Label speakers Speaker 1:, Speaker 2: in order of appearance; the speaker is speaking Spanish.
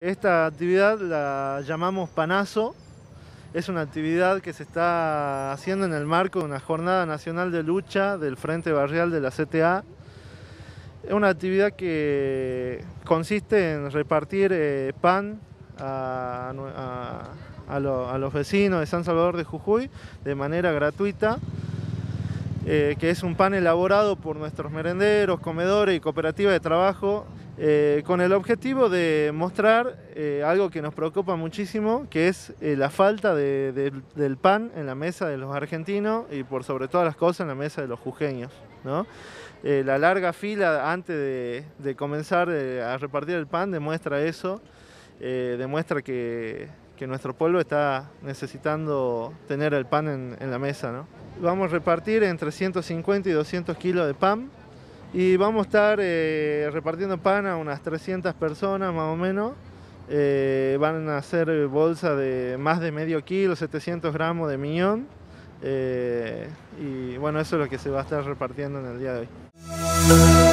Speaker 1: Esta actividad la llamamos Panazo. Es una actividad que se está haciendo en el marco de una jornada nacional de lucha del Frente Barrial de la CTA. Es una actividad que consiste en repartir pan a los vecinos de San Salvador de Jujuy de manera gratuita, que es un pan elaborado por nuestros merenderos, comedores y cooperativas de trabajo, con el objetivo de mostrar algo que nos preocupa muchísimo, que es la falta del pan en la mesa de los argentinos y por sobre todas las cosas en la mesa de los jujeños, ¿no? La larga fila antes de comenzar a repartir el pan demuestra eso, demuestra que nuestro pueblo está necesitando tener el pan en la mesa, ¿no? Vamos a repartir entre 150 y 200 kilos de pan y vamos a estar repartiendo pan a unas 300 personas más o menos. Van a ser bolsas de más de medio kilo, 700 gramos de miñón. Y bueno, eso es lo que se va a estar repartiendo en el día de hoy.